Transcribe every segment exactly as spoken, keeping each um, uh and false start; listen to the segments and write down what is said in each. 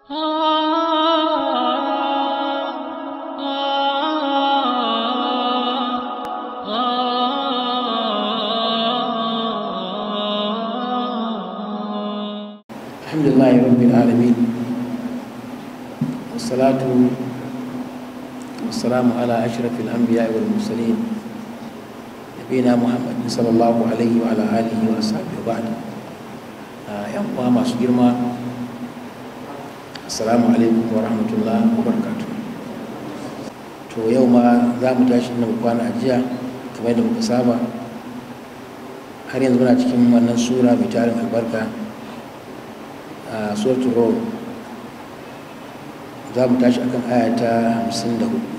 Alhamdulillahi rabbil alamin, wassalatu wassalamu ala ashrafil anbiya'i wal mursalin nabiyina Muhammadin sallallahu alaihi wa ala alihi wa ashabihi wa ba'd. Yan uwa masu girma, assalamu alaikum wa rahmatullahi wa barakatuh. To yau ma za mu tashi na kwana a jiya kamar da muka saba. Har yanzu muna cikin wannan sura mai tarin albarka, a suratul rum. Za mu tashi akan aya ta hamsin da hudu.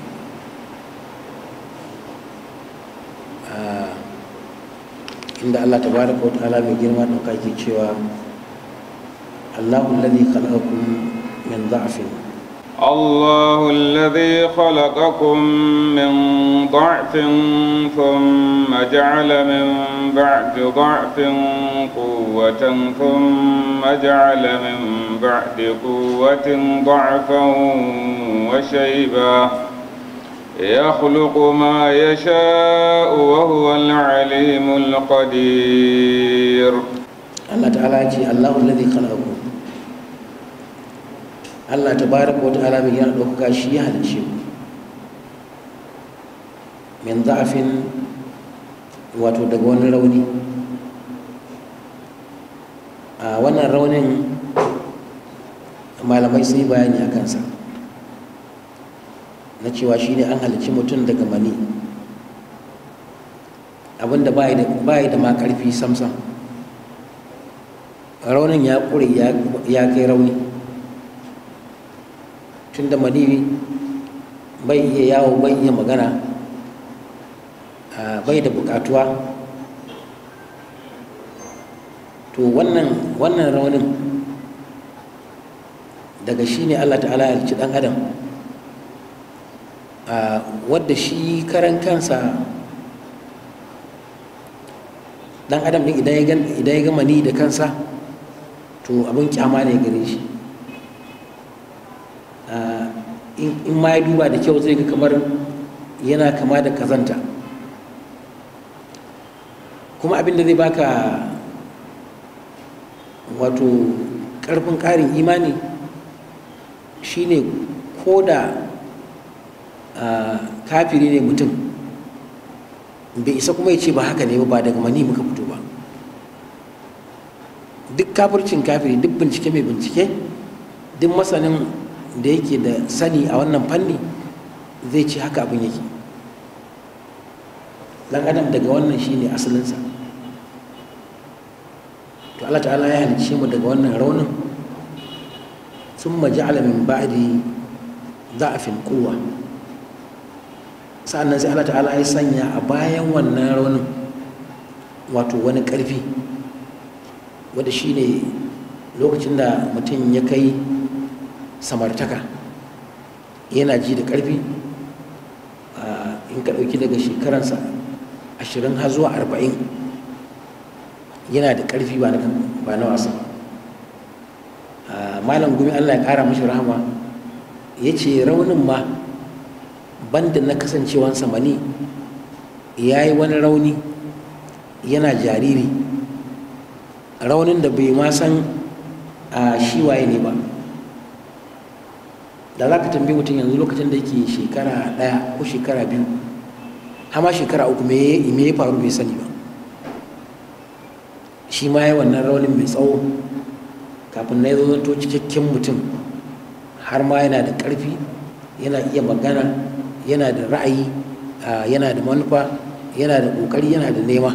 Inda Allah tabaraka wa ta'ala mai girma ɗauka ke cewa Allahu alladhi khalaqakum min dha'fin الله الذي خلقكم من ضعف ثم جعل من بعد ضعف قوة ثم جعل من بعد قوة ضعفا وشيبا يخلق ما يشاء وهو العليم القدير. الله تعالى يقول الله الذي خلقكم. Allah tabaraka wa ta'ala mai yana ɗaukaka shi ya halicce ku min za'afin, wato daga wani rauni. A wannan raunin malamai sun yi bayani a kansa na cewa shi ne an halicci mutum daga mani, abinda ba yi da ma ƙarfi samsam. Raunin ya ƙure ya kai rauni, tunda mani bai iya yawo, bai iya magana, bai da bukatuwa. To wannan wannan raunin daga shi ne Allah ta'ala ya halicci ɗan adam, wadda shi karan kansa ɗan adam ɗin idan ya ga mani da kansa to abin kyama ne gare shi. In ma ya duba da kyau zai ga kamar yana kama da kazanta. Kuma abin da zai baka wato ƙarfin ƙarin imani shine ko da kafiri ne mutum, bai isa kuma ya ce ba haka ne ba daga mani muka fito ba. Duk kafircin kafiri, duk bincike mai bincike, duk masanin da yake da sani a wannan fanni zai ce haka abin yake. Dan adam daga wannan shine asalinsa. To Allah ta'ala ya halicce mu daga wannan raunin, thumma ja'ala min ba'di da'afin quwwa. Sa'annan sai Allah ta'ala ya sanya a bayan wannan raunin wato wani ƙarfi, wanda shine lokacin da mutum ya kai samartaka, yana ji da ƙarfi. In ka ɗauki daga shekaransa ashirin har zuwa arba'in yana da ƙarfi ba na wasa. Malam Gumi Allah ya ƙara mashi rahama ya ce raunin ma banda na kasancewansa mani, ya yi wani rauni yana jariri, raunin da bai ma san shi waye ne ba. Da za ka tambayi mutum yanzu lokacin da yake shekara ɗaya ko shekara biyu, hama shekara uku, me ya faru bai sani ba. Shi ma ya wannan raunin mai tsawo kafin na ya zanto cikakken mutum, har ma yana da ƙarfi, yana iya magana, yana da ra'ayi, yana da manufa, yana da ƙoƙari, yana da nema.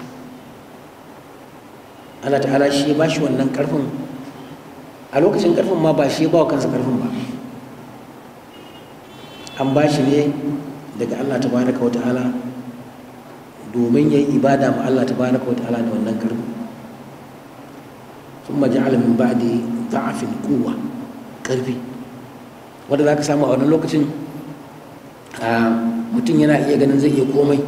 Allah ta'ala shi ya ba shi wannan ƙarfin. A lokacin ƙarfin ma ba shi ya ba wa kansa ƙarfin ba, an ba shi ne daga Allah tabaraka wa ta'ala domin ya yi ibada ma Allah tabaraka wa ta'ala da wannan karfi. Thumma ja'ala min ba'di da'afin quwwa, karfi wanda za ka samu a wannan lokacin mutum yana iya ganin zai iya komai,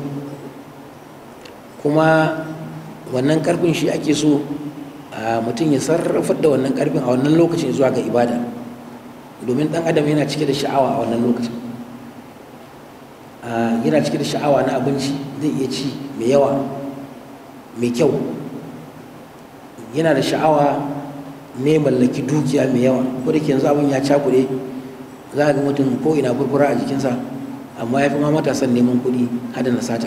kuma wannan karfin shi ake so mutum ya sarrafa da wannan karfin a wannan lokacin zuwa ga ibada. domin ɗan adam yana cike da sha'awa a wannan lokacin. Yana cike da sha'awa na abinci, zai iya ci mai yawa mai kyau, yana da sha'awa ne mallaki dukiya mai yawa. Ko da ke yanzu abin ya cakuɗe, za a ga mutum ko ina furfura a jikinsa, amma ya fi ma matasan neman kuɗi hada na sata.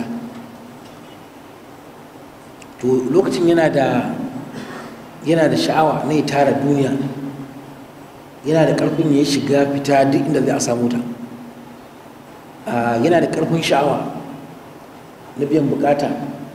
To lokacin yana da yana da sha'awa na ya tara duniya, yana da ƙarfin ya shiga fita duk inda zai a samu ta, yana da ƙarfin sha'awa na biyan bukata.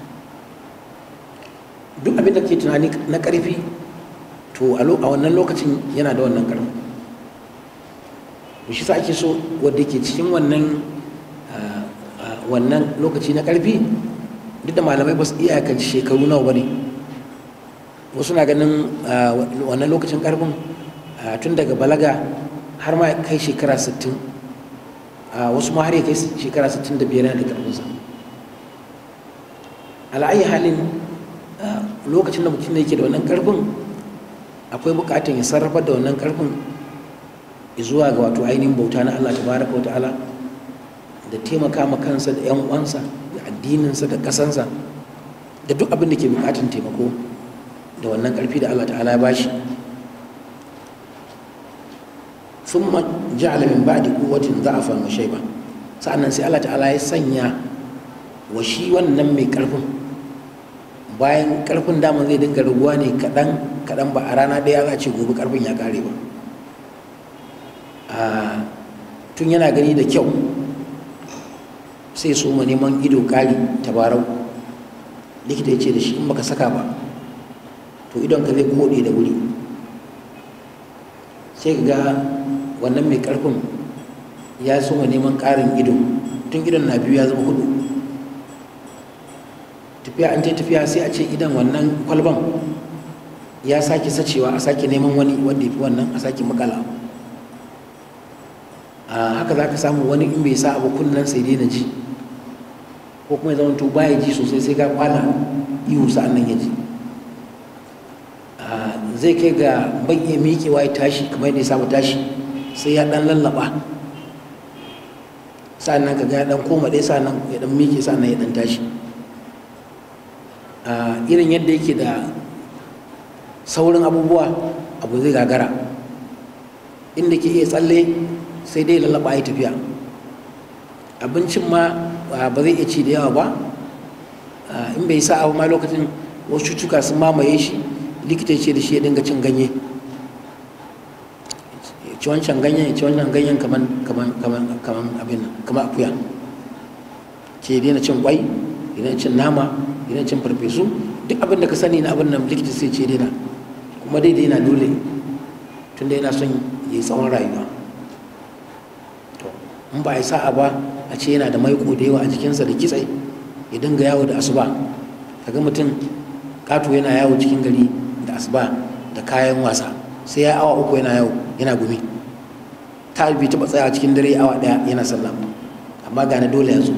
Duk abin da ke tunani na ƙarfi, to a wannan lokacin yana da wannan ƙarfi. Shi sa ake so wadda ke cikin wannan wannan lokaci na ƙarfi, duk da malamai ba su iyakance shekaru nawa ba ne. Wasu na ganin wannan lokacin ƙarfin tun daga balaga har ma kai shekara sittin, wasu ma har ya kai shekara sittin da biyar yana da ƙarfinsa. Ala'ayi halin lokacin da mutum yake da wannan ƙarfin, akwai buƙatar ya sarrafa da wannan ƙarfin zuwa ga wato ainihin bauta na Allah tabaraka wa ta'ala, da taimaka ma kansa da 'yan uwansa da addininsa da ƙasansa da duk abin da ke buƙatar taimako da wannan ƙarfi da Allah ta'ala ya bashi. thumma ja'ala min ba'di quwwatin dha'fan wa shayba, sa'annan sai Allah ta'ala ya sanya wa shi wannan mai ƙarfin, bayan ƙarfin daman zai dinga raguwa ne kaɗan kaɗan, ba a rana ɗaya za a ce gobe ƙarfin ya ƙare ba. Tun yana gani da kyau sai so ma neman ido ƙari tabarau. Likita ya ce da shi in baka saka ba to idonka zai koɗe da wuri. Sai ka ga wannan mai ƙarfin ya so ma neman ƙarin ido, tun idon na biyu ya zama hudu. Tafiya an ta tafiya sai a ce idan wannan kwalban ya sake sacewa, a sake neman wani wanda ya fi wannan a sake makala. Haka za ka samu wani in bai sa abu kunnen sai dai na ji, ko kuma ya zama to baya ji sosai, sai ka kwana ihu sa'an nan ya ji. Zai kai ga bai iya miƙewa ya tashi kamar yadda ya saba tashi, sai ya ɗan lallaba, sa'an nan ka ga ya ɗan koma ɗaya, sa'an nan ya ɗan miƙe, sa'an nan ya ɗan tashi. Irin yadda yake da saurin abubuwa, abu zai gagara. Inda ke iya tsalle sai dai lallaba ya tafiya. Abincin ma ba zai iya ci da yawa ba, in bai sa abu ma lokacin wasu cutuka sun mamaye shi, likita ce da shi ya dinga cin ganye, ya ci wancan ganyen ya ci wancan ganyen kaman kaman kaman kaman abin nan, kaman akuya. Ce ya daina cin kwai, ya daina cin nama, ya daina cin farfesu, duk abin da ka sani na abin nan likita sai ce daina, kuma dai daina dole tunda yana son ya yi tsawon rayuwa. In ba a yi sa'a ba a ce yana da maiko da yawa a jikinsa da kitse, ya dinga yawo da asuba. Kaga mutum kato yana yawo cikin gari da asuba da kayan wasa, sai ya awa uku yana yawo yana gumi. Ta bai taɓa tsaya cikin dare awa ɗaya yana sallah, amma gane dole ya zo.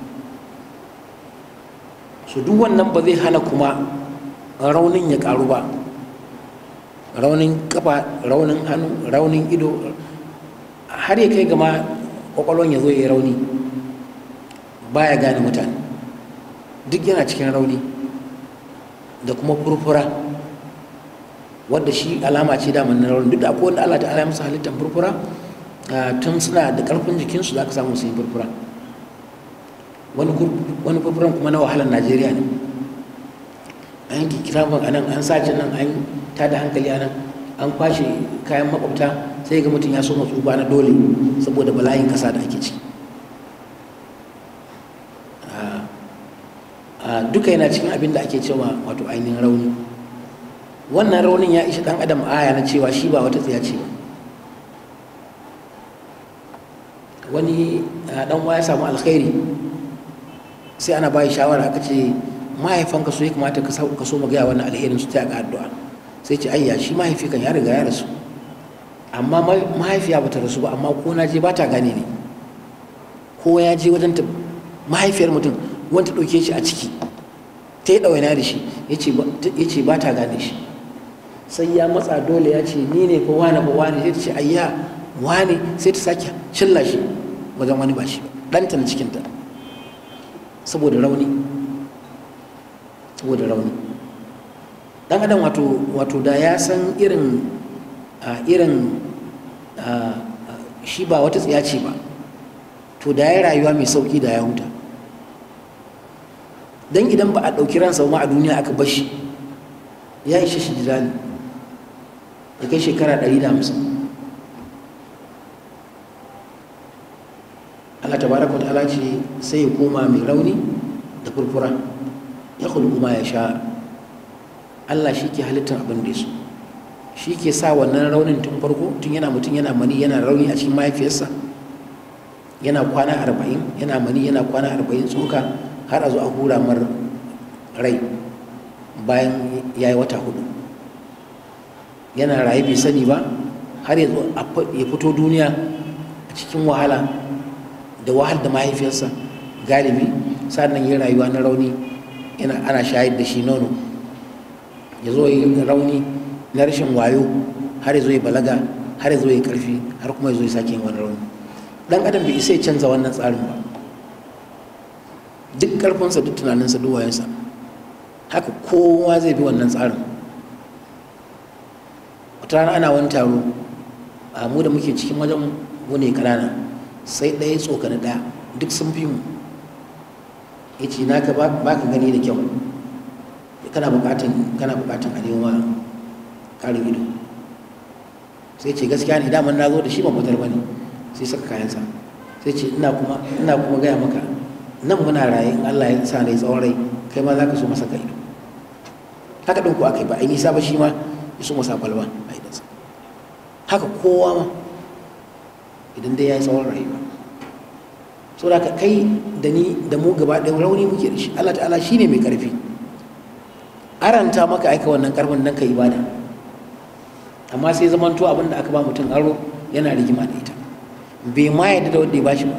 So duk wannan ba zai hana kuma raunin ya ƙaru ba, raunin kafa, raunin hannu, raunin ido, har ya kai gama kwakwalwan ya zo ya yi rauni, baya gane mutane, duk yana cikin rauni. Da kuma furfura, wadda shi alama ce daman na rauni. Duk da akwai wanda Allah ta'ala ya musu halittar furfura, tun suna da ƙarfin jikinsu za ka samu su yi furfura. Wani furfuran kuma na wahalar Najeriya ne, an yanki kirafin a nan, an sace nan, an tada hankali a nan, an kwashe kayan makwabta, sai ga mutum ya so tsufa na dole saboda bala'in kasa da ake ciki. Duka yana cikin abin da ake cewa wato ainihin rauni. Wannan raunin ya ishi ɗan adam aya na cewa shi ba wata tsiya ce ba. Wani ɗan uwa ya samu alkhairi, sai ana bayi shawara, aka ce mahaifanka su ya kamata ka so mu gaya wannan alherin su ta ga addu'a. Sai ce ayya, shi mahaifi kan ya riga ya rasu, amma mahaifiya bata rasu ba, amma ko na je ba ta gane ne, ko ya je wajen ta mahaifiyar mutum wanda ɗauke shi a ciki ta yi ɗawaina da shi, ya ce ba ta gane shi. Sai ya matsa dole ya ce ni ne fa wani fa wani, sai ta ce ayya wani sai ta sake cilla shi wajen wani ba shi ba ɗanta na cikinta saboda rauni saboda rauni dan adam wato wato da ya san irin a irin shi ba wata tsiya ce ba to da ya rayuwa mai sauki da ya huta dan idan ba a ɗauki ransa ma a duniya aka bar shi ya ishe shi jidali ya kai shekara ɗari da hamsin. Allah tabaraka wa ta'ala ce sai ya koma mai rauni da furfura ya khulqu ma ya sha. Allah shi ke halittar abin da ya so, shi ke sa wannan raunin tun farko tun yana mutum yana mani yana rauni a cikin mahaifiyarsa yana kwana arba'in yana mani yana kwana arba'in tsoka har a zo a hura mar rai bayan ya yi wata hudu yana raye bai sani ba har ya fito duniya a cikin wahala da wahal da mahaifiyarsa galibi sannan ya rayuwa na rauni yana ana shayar da shi nono ya zo yi rauni na rashin wayo har ya zo ya balaga har ya zo ya karfi har kuma ya zo ya sake yin wani rauni. Dan adam bai isa ya canza wannan tsarin ba, duk karfinsa duk tunaninsa duk wayansa haka kowa zai bi wannan tsarin. Wata rana ana wani taro a mu da muke cikin wajen mu ne kanana, sai ɗaya tsokani ɗaya duk sun fi mu ya ce naka ba ka gani da kyau, kana bukatan kana bukatan a nemo karin ido. Sai ce gaskiya ne daman na zo da shi ban fitar bane, sai saka kayansa sai ce ina kuma ina kuma gaya maka nan muna raye in Allah ya sa ne tsawon rai kai ma za ka so masa kai ido. Haka ɗin ko aka yi ba a yi nisa ba shi ma ya so masa kwalba a idansa. Haka kowa ma idan dai ya yi tsawon rayuwa. So da kai da ni da mu gaba ɗaya rauni muke da shi. Allah ta'ala shi ne mai ƙarfi, aranta maka aika wannan ƙarfin nan ka ibada, amma sai zamanto abin da aka ba mutum aro yana rigima da ita, bai ma yadda da wanda ya bashi ba.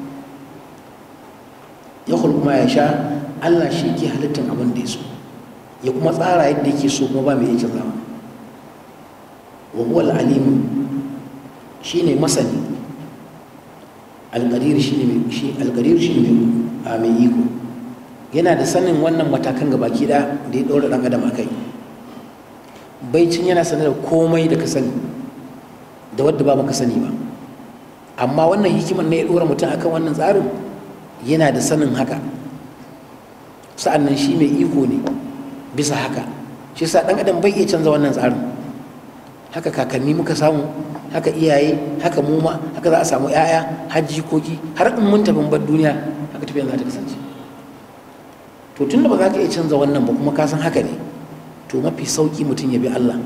Ya khulqu ma yasha, Allah shi ke halittar abin da ya so ya kuma tsara yadda yake so kuma ba mai iya canzawa. Wa huwa al-alim, shine masani, al-qadir shine mai shi al-qadir shine mai mai iko, yana da sanin wannan matakan gabaki da da ya dora dan adam akai. Baicin yana sanar da komai da ka sani da wadda ba baka sani ba, amma wannan hikimar ne ya dora mutum akan wannan tsarin, yana da sanin haka, sa'annan shi mai iko ne bisa haka. Shi yasa dan adam bai iya canza wannan tsarin. Haka kakanni muka samu, haka iyaye, haka mu ma, haka za a samu 'ya'ya har jikoki, har in mun tafi bar duniya haka tafiyan za ta kasance. To tunda ba za ka iya canza wannan ba kuma ka san haka ne, to mafi sauki mutum ya bi Allah.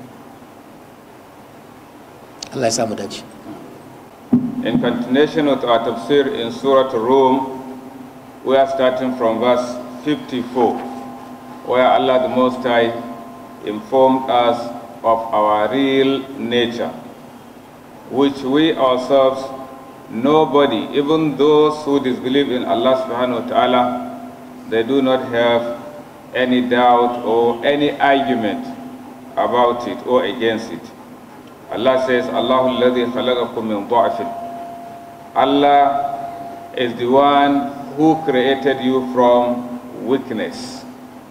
Allah ya samu dace. In continuation with our tafsir in Surah Rum, we are starting from verse fifty-four, where Allah the Most High informed us of our real nature, which we ourselves, nobody, even those who disbelieve in Allah subhanahu wa ta'ala, they do not have any doubt or any argument about it or against it. Allah says, Allahu alladhi khalaqakum min dha'fin. Allah is the one who created you from weakness.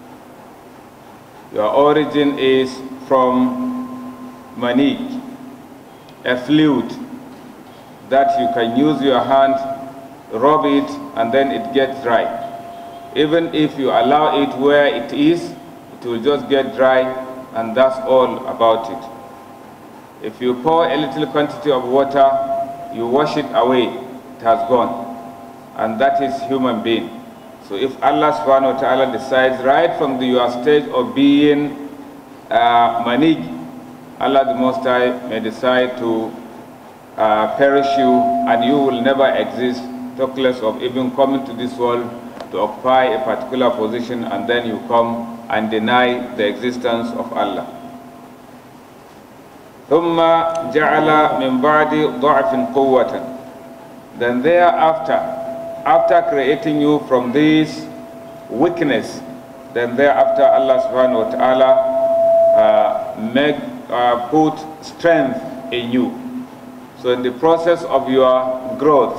Your origin is from manik, a fluid that you can use your hand, rub it, and then it gets dry. Even if you allow it where it is, it will just get dry, and that's all about it. If you pour a little quantity of water, you wash it away, it has gone. And that is human being. So if Allah subhanahu wa ta'ala decides right from the, your stage of being uh, manik, Allah the Most High may decide to uh, perish you, and you will never exist, talk less of even coming to this world to occupy a particular position, and then you come and deny the existence of Allah. ثُمَّ جَعَلَ مِنْ بَعْدِ ضَعْفٍ قُوَّةً. Then thereafter, after creating you from this weakness, then thereafter Allah subhanahu wa ta'ala uh, make, uh, put strength in you. So in the process of your growth,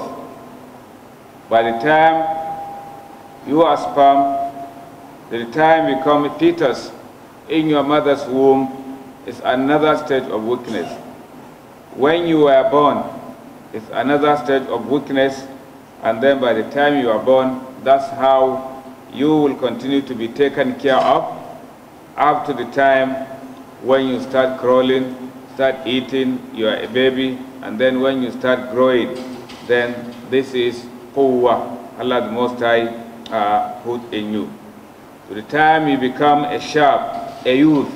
by the time you are sperm, the time you become fetus in your mother's womb is another stage of weakness. When you were born, it's another stage of weakness, and then by the time you are born, that's how you will continue to be taken care of up to the time when you start crawling, start eating, you are a baby, and then when you start growing, then this is quwwah, Allah the Most High uh, put in you. To the time you become a sharp, a youth,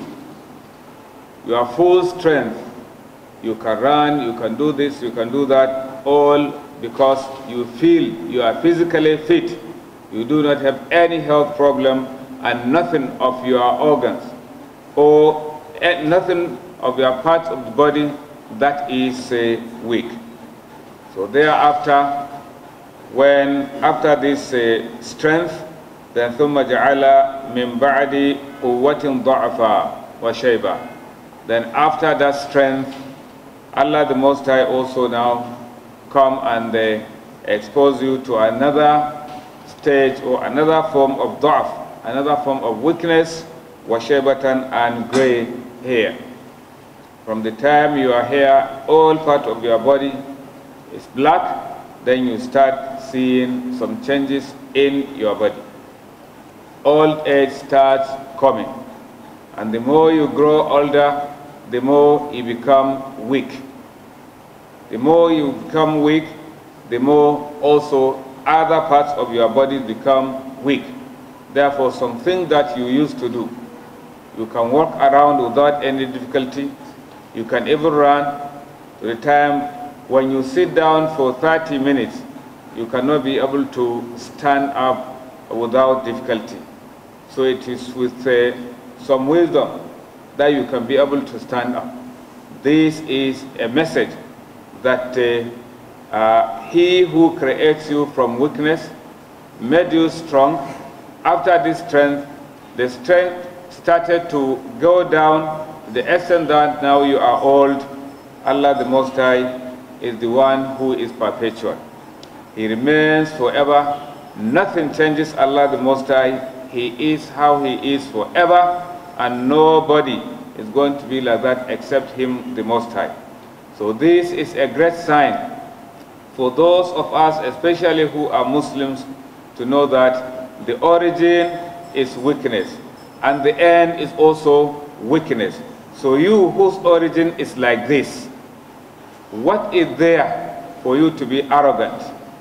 you are full strength, you can run, you can do this, you can do that, all because you feel you are physically fit, you do not have any health problem, and nothing of your organs or nothing of your parts of the body that is uh, weak. So thereafter, when after this uh, strength, then ثم جعل من بعد قوة ضعفا وشيبا. Then after that strength, Allah the Most High also now come and uh, expose you to another stage or another form of da'af, another form of weakness, washaybatan, and gray hair. From the time your hair, all part of your body is black, then you start seeing some changes in your body. Old age starts coming, and the more you grow older, the more you become weak. The more you become weak, the more also other parts of your body become weak. Therefore, something that you used to do, you can walk around without any difficulty. You can even run. To the time when you sit down for thirty minutes, you cannot be able to stand up without difficulty. So it is with uh, some wisdom that you can be able to stand up. This is a message that uh, uh, he who creates you from weakness made you strong. After this strength, the strength started to go down to the extent that now you are old. Allah the Most High is the one who is perpetual. He remains forever. Nothing changes Allah the Most High. He is how he is forever, and nobody is going to be like that except him the Most High. So this is a great sign for those of us, especially who are Muslims, to know that the origin is weakness and the end is also weakness. So you whose origin is like this, what is there for you to be arrogant,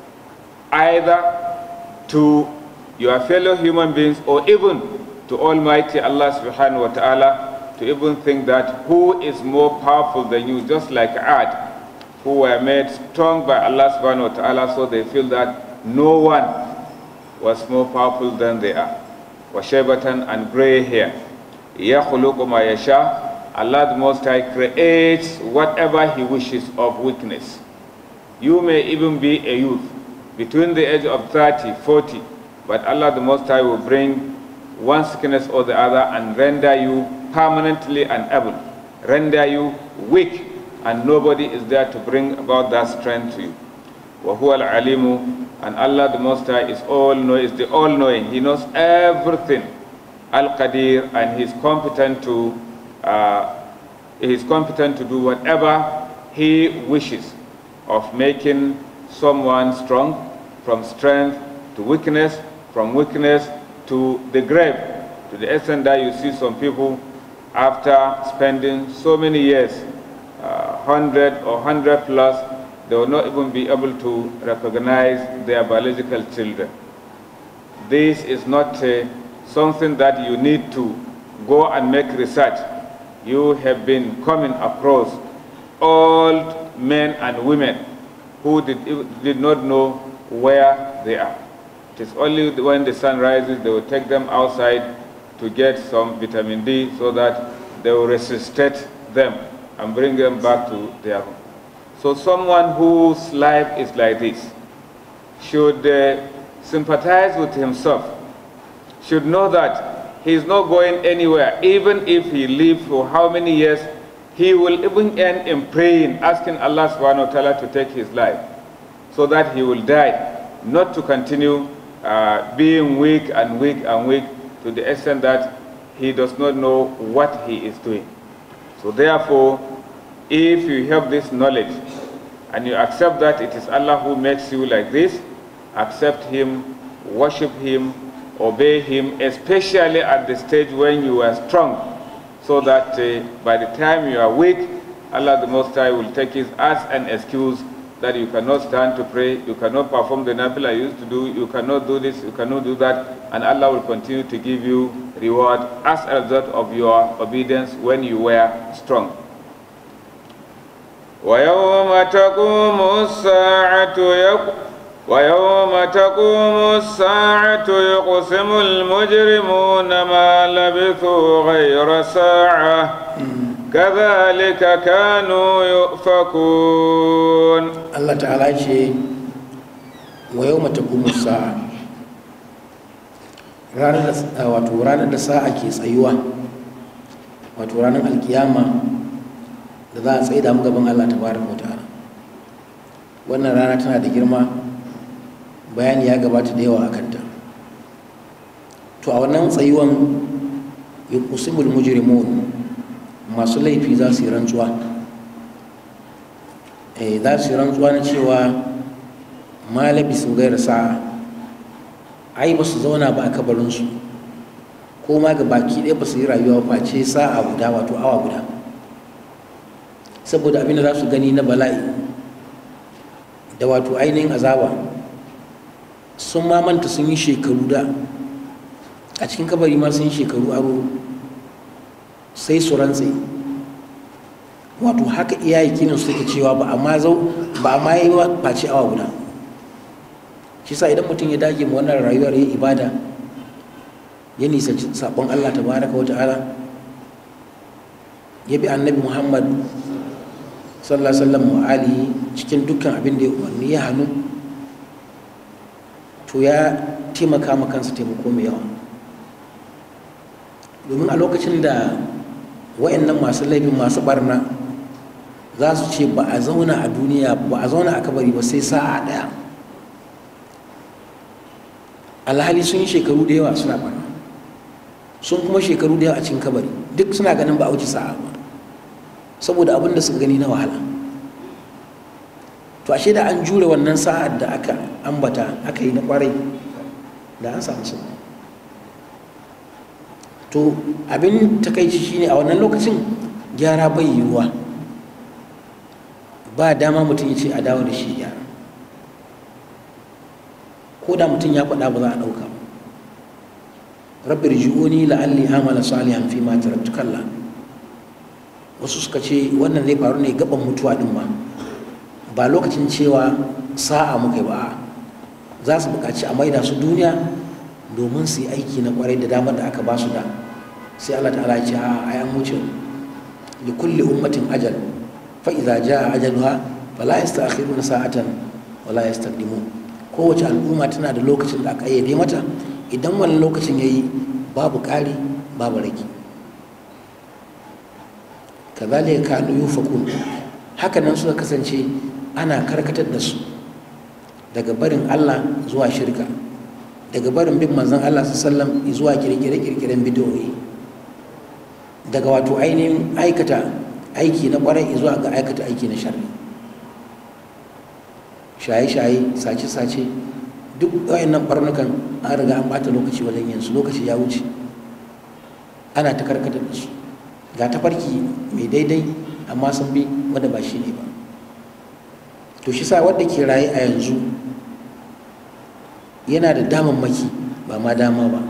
either to your fellow human beings or even to Almighty Allah subhanahu wa ta'ala, to even think that who is more powerful than you, just like Ad, who were made strong by Allah subhanahu wa ta'ala, so they feel that no one was more powerful than they are. Washaybatan, and gray hair. Yakhluqu ma yasha. Allah the Most High creates whatever he wishes of weakness. You may even be a youth between the age of thirty, forty, but Allah the Most High will bring one sickness or the other and render you permanently unable, render you weak, and nobody is there to bring about that strength to you. وَهُوَ الْعَلِيمُ, and Allah the Most High is all know, is the all-knowing. He knows everything. Al-Qadir, and He is competent to uh, He is competent to do whatever He wishes of making someone strong, from strength to weakness, from weakness to the grave, to the extent that you see some people, after spending so many years, uh, hundred or hundred plus, they will not even be able to recognize their biological children. This is not uh, something that you need to go and make research. You have been coming across old men and women who did, did not know where they are. It is only when the sun rises they will take them outside to get some vitamin D so that they will resuscitate them and bring them back to their home. So someone whose life is like this should uh, sympathize with himself, should know that he is not going anywhere, even if he lives for how many years he will even end in praying, asking Allah subhanahu wa ta'ala to take his life, so that he will die, not to continue uh, being weak and weak and weak to the extent that he does not know what he is doing. So therefore, if you have this knowledge and you accept that it is Allah who makes you like this, accept him, worship him, obey him, especially at the stage when you are strong, so that uh, by the time you are weak, Allah the Most High will take it as an excuse that you cannot stand to pray, you cannot perform the nafila you used to do, you cannot do this, you cannot do that, and Allah will continue to give you reward as a result of your obedience when you were strong. وَيَوْمَ تَقُومُ السَّاعَةُ يَقُ وَيَوْمَ تَقُومُ السَّاعَةُ يُقْسِمُ الْمُجْرِمُونَ مَا لَبِثُوا غَيْرَ سَاعَةٍ كَذَلِكَ كَانُوا يُؤْفَكُونَ. Allah Ta'ala ce wa yawma taqumu sa'a, ranar da wato ranar da sa'a ke tsayuwa, wato ranar alkiyama da za a tsaye da mu gaban Allah tabaraka wa ta'ala. Wannan rana tana da girma, bayani ya gabata da yawa akan ta. To a wannan tsayuwan yuqsimul mujrimun, masu laifi za su yi rantsuwa, eh za su yi rantsuwa na cewa ma labisu gaira sa'a, ai ba su zauna ba a kabarinsu, ko ma ga baki ɗaya ba su yi rayuwa face sa'a guda, wato awa guda, saboda abin da za su gani na bala'i da wato ainihin azaba. Sun mamanta sun yi shekaru da a cikin kabari ma sun yi shekaru aro, sai su rantse, wato haka iyaye kinin su take cewa ba a ma zau ba a ma yi face awa guda. Shi sa idan mutum ya dage ma wannan rayuwar ya ibada, ya nisanci sabon Allah tabaraka wa ta'ala, ya bi annabi Muhammad sallallahu alaihi wasallam wa alihi cikin dukkan abin da ya umarni ya hannu, to ya taimaka ma kansa taimako mai yawa. Domin a lokacin da wa'annan masu laifin masu barna za su ce ba a zauna a duniya ba a zauna a kabari ba sai sa'a daya, alhali sun yi shekaru da yawa suna barna, sun kuma shekaru da yawa a cikin kabari, duk suna ganin ba a wuce sa'a ba, saboda abin da suka gani na wahala. To ashe da an jure wannan sa'ar da aka ambata aka yi na kwarai, da an samu su. To abin takaici shine a wannan lokacin gyara bai yiwuwa, ba dama mutum ya ce a dawo da shi gyara, ko da mutum ya faɗa ba za a ɗauka. Rabbi rji'uni la'alli amala salihan fi ma taraktu, kalla. Wasu suka ce wannan zai faru ne gaban mutuwa din ma, ba lokacin cewa sa'a muka ba, za su buƙaci a maida su duniya domin su yi aiki na ƙwarai da damar da aka ba su da. Sai Allah ta'ala ya ce a ayan wuce, li kulli ummatin ajal fa idza jaa ajaluha fala yasta'khiruna sa'atan wala yastaqdimun. Kowace al'umma tana da lokacin da aka ayyade mata, idan wannan lokacin yayi babu ƙari babu rage. Kazalika kanu yufakun, haka nan suka kasance ana karkatar da su daga barin Allah zuwa shirka, daga barin bin manzon Allah sallallahu alaihi wasallam zuwa kirkire-kirkiren bid'o'i, daga wato ainihin aikata aiki na kwarai zuwa ga aikata aiki na sharri, shaye-shaye, sace-sace, duk wayannan barnukan an riga an bata lokaci wajen yin su, lokaci ya wuce, ana ta karkatar da su ga tafarki mai daidai amma sun bi wanda ba shi ne ba. To shi sa wanda ke raye a yanzu yana da damammaki ba ma dama ba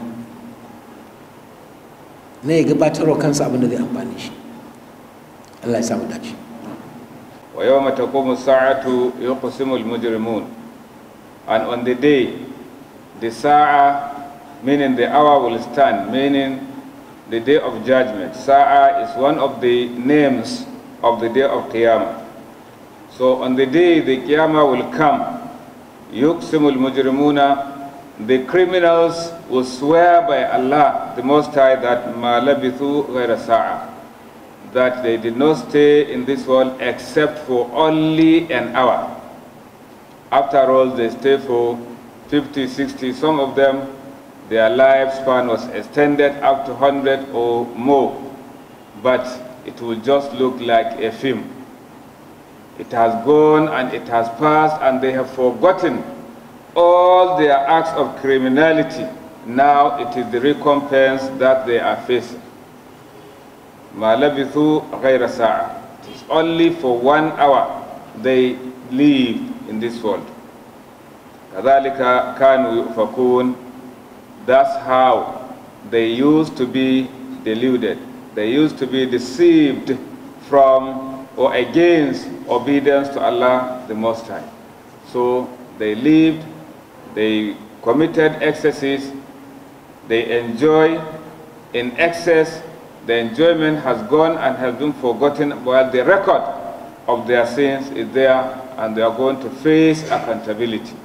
na ya gabatar wa kansa abin da zai amfani shi. Allah ya samu dace. Wa yawma taqumu as-sa'atu yuqsimu al-mujrimun, and on the day the sa'a, meaning the hour, will stand, meaning the day of judgment. Sa'a is one of the names of the day of Qiyamah. So on the day the Qiyamah will come, yuqsimu al-mujrimuna, the criminals will swear by Allah the Most High that ma labithu ghayra sa'a, that they did not stay in this world except for only an hour. After all, they stay for fifty, sixty, some of them, their lifespan was extended up to one hundred or more, but it will just look like a film. It has gone and it has passed, and they have forgotten all their acts of criminality. Now it is the recompense that they are facing. مَا لَبِثُوا غَيْرَ سَاعَةٍ. It is only for one hour they lived in this world. كَذَلِكَ كَانُوا يُؤْفَكُونَ. That's how they used to be deluded. They used to be deceived from or against obedience to Allah the Most High. So they lived, they committed excesses, they enjoy in excess. The enjoyment has gone and has been forgotten, while the record of their sins is there, and they are going to face accountability.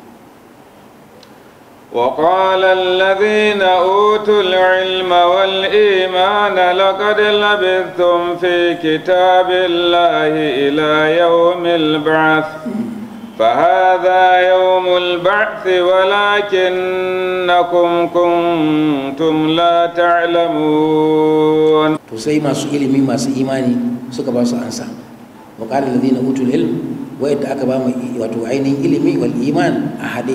وقال الذين أوتوا العلم والإيمان لقد لبثتم في كتاب الله إلى يوم البعث فهذا يوم البعث ولكنكم كنتم لا تعلمون. تسي ما سئل مما سئماني سكبا سأنسى. وقال الذين أوتوا العلم وإذ أكبا وتوعين علمي والإيمان أحدي.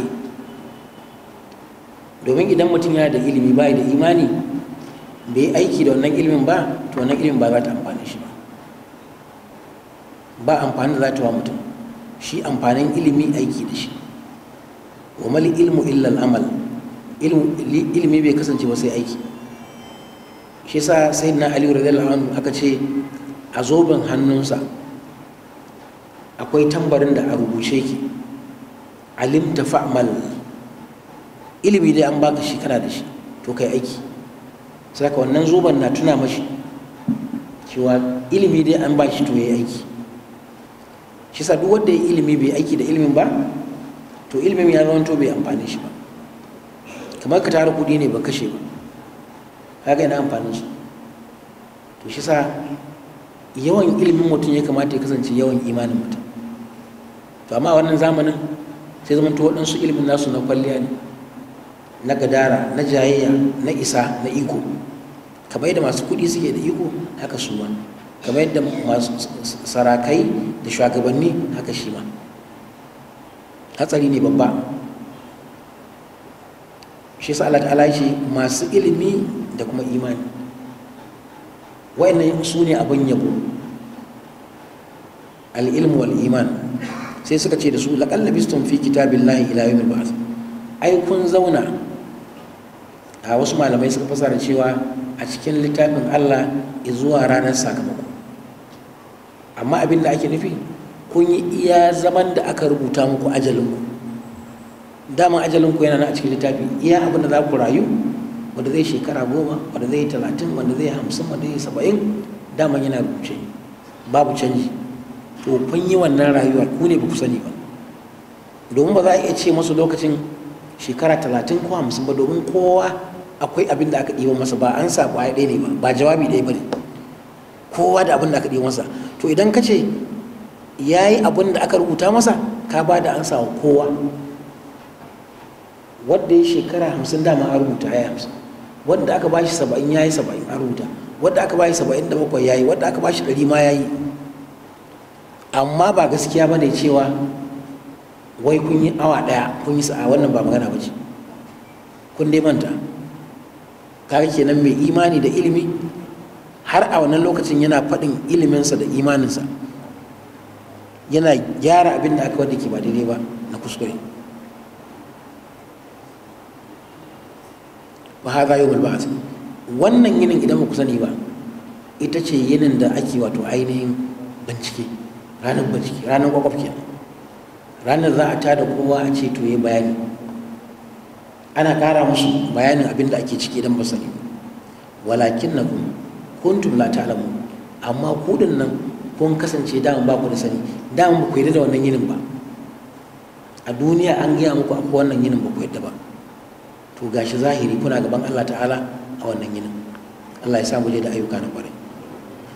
domin idan mutum yana da ilimi ba da imani bai aiki da wannan ilimin ba, to wannan ilimin ba za ta amfani shi ba ba amfani da za ta wa mutum shi. Amfanin ilimi aiki da shi. wa mal ilmu illa al-amal. Ilimi bai kasance ba sai aiki. shi yasa sayyidina Ali radiyallahu anhu aka ce a zoben hannunsa akwai tambarin da a rubuce ki alimta fa'mal. Ilimi dai an baka shi, kana da shi, to kai aiki. Saka wannan zoben na tuna mashi cewa ilimi dai an ba shi, to yayi aiki. Shi sa duk wanda ya ilimi bai aiki da ilimin ba, to ilimin ya zama to bai amfani shi ba. Kamar ka tara kudi ne ba kashe ba, kaga yana amfanin shi. To shi sa yawan ilimin mutum ya kamata ya kasance yawan imanin mutum. To amma wannan zamanin sai zama to waɗansu ilimin nasu na kwalliya ne, na gadara, na jayayya, na isa, na iko. Kamar yadda masu kuɗi suke da iko, haka su ma. Kamar yadda masu sarakai da shugabanni, haka shi ma. Hatsari ne babba. Shi yasa Allah ta'ala ce masu ilimi da kuma imani, wa'annan su ne abin yabo. Al-ilmu wal iman. Sai suka ce da su laqad labistum fi kitabillahi ila yawmil ba'th. Ai kun zauna, a wasu malamai suka fasara cewa a cikin littafin Allah zuwa ranar sakamako. Amma abin da ake nufi, kun yi iya zaman da aka rubuta muku ajalinku. Dama ajalinku yana nan a cikin littafi, iya abin da za ku rayu, wanda zai shekara goma, wanda zai talatin, wanda zai hamsin, wanda zai saba'in, daman yana rubuce, babu canji. To kun yi wannan rayuwar, ku ne ba ku sani ba. Domin ba za a iya ce masu lokacin shekara talatin ko hamsin ba, domin kowa akwai abin da aka ɗiba masa, ba an sa ƙwaya ɗaya ne ba, ba jawabi ɗaya ba ne, kowa da abin da aka ɗiba masa. To idan ka ce ya yi abin da aka rubuta masa, ka ba da an sa wa kowa. Wadda ya shekara hamsin dama an rubuta ya yi hamsin, wadda aka ba shi saba'in ya yi saba'in an rubuta, wadda aka ba shi saba'in da bakwai ya yi, wadda aka ba shi ɗari ma ya yi. Amma ba gaskiya ba ne cewa wai kun yi awa ɗaya kun yi sa'a, wannan ba magana ba ce, kun dai manta. Kaga kenan mai imani da ilimi har a wannan lokacin yana faɗin iliminsa da imaninsa, yana gyara abin da aka wadda ke ba daidai ba na kuskure. wa hadha yawmul ba'th. Wannan yinin idan ba ku sani ba, ita ce yinin da ake wato ainihin bincike, ranar bincike, ranar kwakwaf kenan. Ranar za a tada kowa a ce to yi bayani, ana ƙara musu bayanin abin da ake ciki don ba sani. Walakin na kuntum la ta'lamun. Amma kudin nan kun kasance daman ba ku da sani, daman ba ku yarda da wannan yinin ba. A duniya an gaya muku akwai wannan yinin ba ku yarda ba, to gashi zahiri kuna gaban Allah ta'ala a wannan yinin. Allah ya samu je da ayyuka na kwarai.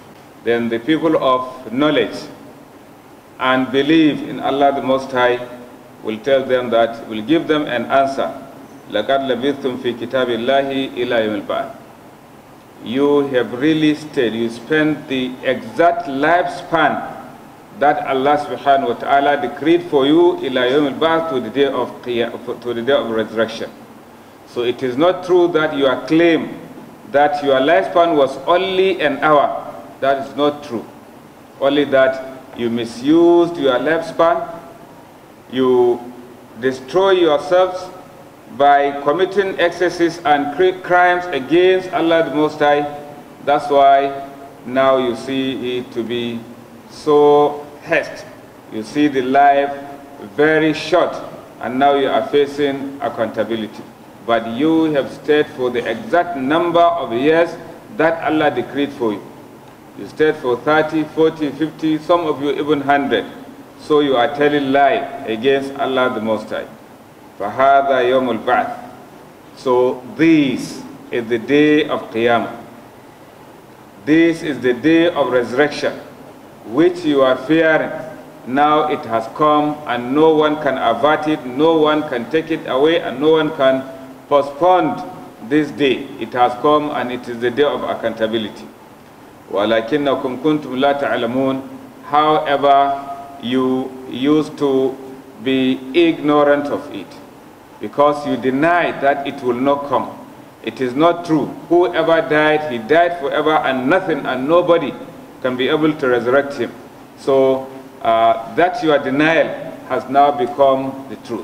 then the people of knowledge and believe in Allah the Most High will tell them that, will give them an answer. لَقَدْ لَبِثْتُمْ فِي كِتَابِ اللَّهِ إِلَى يَوْمِ الْبَعْثِ. You have really stayed, you spent the exact lifespan that Allah subhanahu wa ta'ala decreed for you إِلَى يَوْمِ الْبَعْثِ, to the day of to the day of resurrection. So it is not true that your claim that your lifespan was only an hour. That is not true. Only that you misused your lifespan, you destroy yourselves by committing excesses and crimes against Allah the Most High. That's why now you see it to be so hasty. You see the life very short, and now you are facing accountability. But you have stayed for the exact number of years that Allah decreed for you. You stayed for thirty, forty, fifty, some of you even one hundred. So you are telling lie against Allah the Most High. فَهَذَا يَوْمُ الْبَعْثِ. So this is the day of Qiyamah. This is the day of resurrection, which you are fearing. Now it has come, and no one can avert it, no one can take it away, and no one can postpone this day. It has come, and it is the day of accountability. وَلَكِنَّكُمْ كُنْتُمْ لَا تَعْلَمُونَ. However, you used to be ignorant of it, because you denied that it will not come. It is not true. Whoever died, he died forever, and nothing and nobody can be able to resurrect him. So uh, that your denial has now become the truth.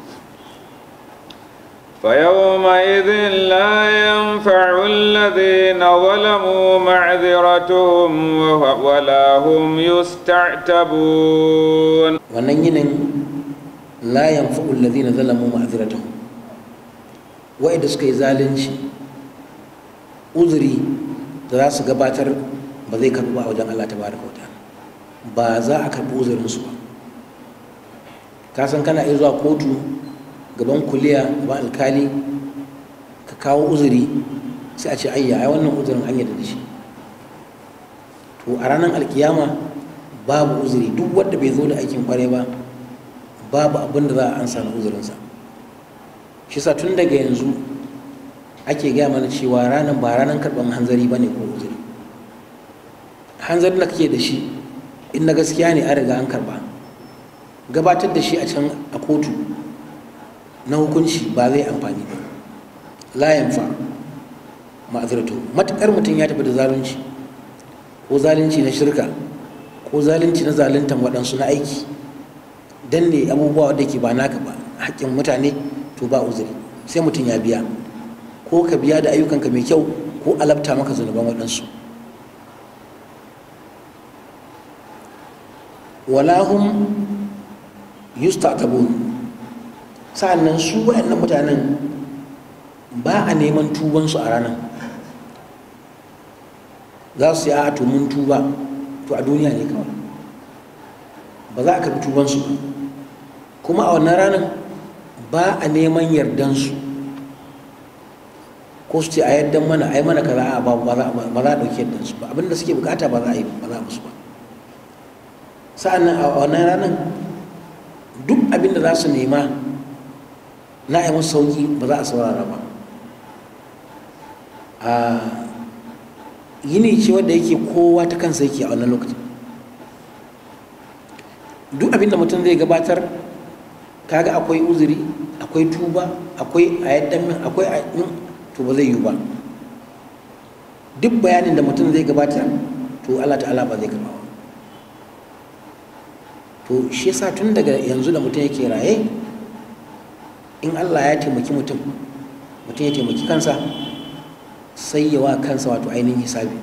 فَيَوْمَئِذٍ لَا يَنْفَعُ الَّذِينَ ظَلَمُوا مَعْذِرَتُهُمْ وَلَا هُمْ يُسْتَعْتَبُونَ. Wannan yinin la yanfa'u alladhina zalamu ma'dhiratuhum. Wa'ida suka yi zalunci, uzuri da za su gabatar ba zai karɓu a wajen Allah tabaraka wa ta'ala. Ba za a karɓi uzurinsu ba. Ka san kana iya zuwa kotu gaban kuliya, gaban alkali, ka kawo uzuri sai a ce ayya ai wannan uzurin an yadda da shi. To a ranar alkiyama babu uzuri, duk wanda bai zo da aikin kware ba babu abin da za a ansa na uzurinsa. Shi sa tun daga yanzu ake gaya mana cewa ranar ba ranar karɓar hanzari ba ne ko uzuri. Hanzarin da kake da shi in na gaskiya ne an riga an karɓa, gabatar da shi a can a kotu na hukunci ba zai amfani ba. La yanfa ma'aziratu, matuƙar mutum ya tafi da zalunci, ko zalunci na shirka, ko zalunci na zaluntan waɗansu na aiki, danne abubuwa da ke ba naka ba, haƙƙin mutane, to ba uzuri, sai mutum ya biya, ko ka biya da ayyukanka mai kyau, ko alabta maka zunuban waɗansu. Walahum yustatabun. Sa'annan su waɗannan mutanen ba a neman tubansu a ranar. Za su yi a to mun tuba, to a duniya ne kawai, ba za a karɓi tubansu ba. Kuma a wannan ranar ba a neman yardansu, ko su ce a yardan mana, a yi mana kaza, ba za a ɗauki yardansu ba. Abinda suke bukata ba za a yi, ba za a musu ba. Sa'annan a wannan ranar duk abinda za su nema na yi musu sauki ba za a saurara ba. A yini ce wadda yake kowa ta kansa yake a wannan lokacin. Duk abinda mutum zai gabatar, kaga akwai uzuri, akwai tuba, akwai a yadda min, akwai a yin, to ba zai yi ba. Duk bayanin da mutum zai gabatar, to Allah ta'ala ba zai karɓa ba. To shi yasa tun daga yanzu da mutum yake raye, in Allah ya taimaki mutum, mutum ya taimaki kansa, sai yawa kansa wato ainihin hisabi.